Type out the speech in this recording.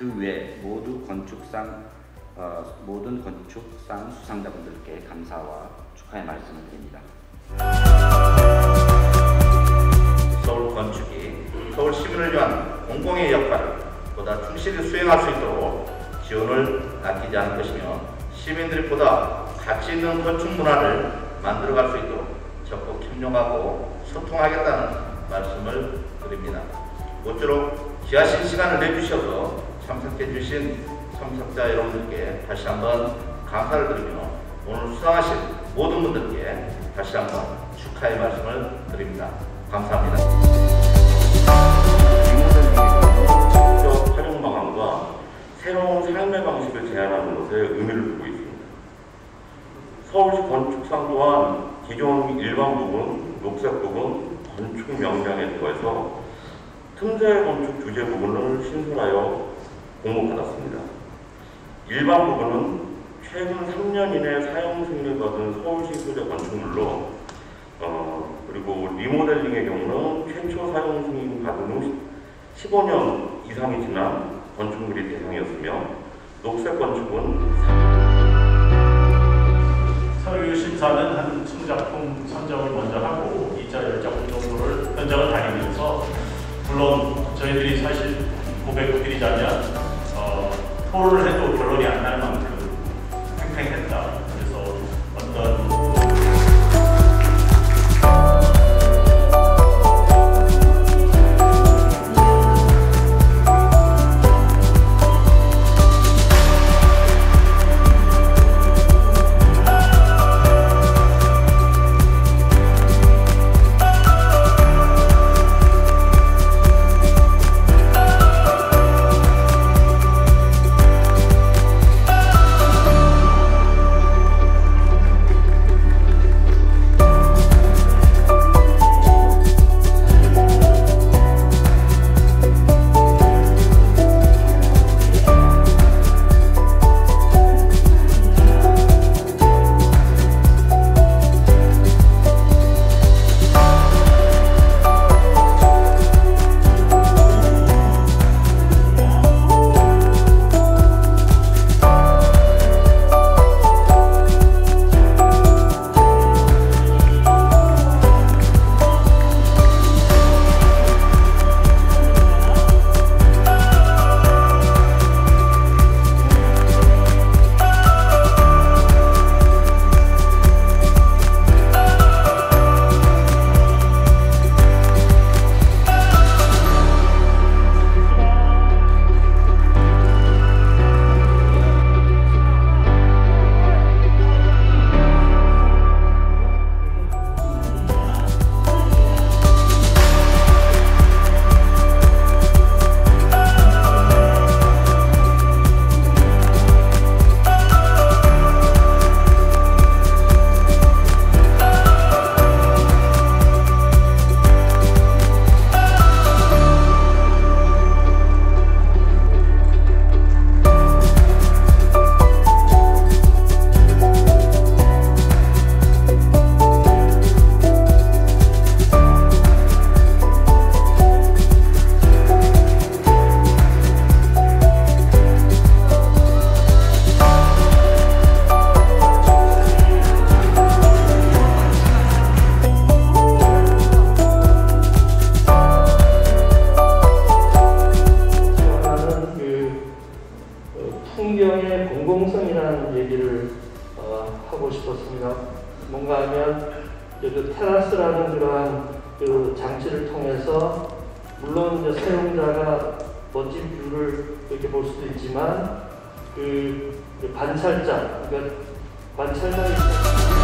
그 외 모든 건축상 수상자분들께 감사와 축하의 말씀을 드립니다. 서울 건축이 서울 시민을 위한 공공의 역할을 보다 충실히 수행할 수 있도록 지원을 아끼지 않을 것이며 시민들이 보다 가치 있는 건축 문화를 만들어갈 수 있도록 적극 협력하고 소통하겠다는 말씀을 드립니다. 모쪼록 귀하신 시간을 내주셔서 참석해 주신 참석자 여러분들께 다시 한번 감사를 드리며 오늘 수상하신 모든 분들께 다시 한번 축하의 말씀을 드립니다. 감사합니다. 지적 활용 방안과 새로운 삶의 방식을 제안하는 것에 의미를 두고 있습니다. 서울시 건축상 또한 기존 일반 부분, 녹색 부분, 건축 명령에 더해서 틈새 건축 주제 부분을 신설하여 공모받았습니다. 일반 부분은 최근 3년 이내 사용 승인을 받은 서울시 소재 건축물로 그리고 리모델링의 경우는 최초 사용 승인 받은 후 15년 이상이 지난 건축물이 대상이었으며 녹색 건축은 서류 심사는 한 층작품 선정을 먼저 하고 2차 열작품 정도를 현장을 다니면서 물론 저희들이 사실 고백을 드리자면 토론을 해도 결론이 안 날 만큼 팽팽했다. 그래서 어떤 풍경의 공공성이라는 얘기를 하고 싶었습니다. 뭔가 하면 그 테라스라는 그러한 그 장치를 통해서 물론 이제 사용자가 멋진 뷰를 이렇게 볼 수도 있지만 그 관찰자, 그러니까 관찰자가